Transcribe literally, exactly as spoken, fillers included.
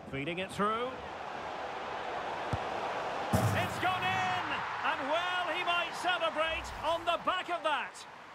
Feeding it through. It's gone in! And well, he might celebrate on the back of that.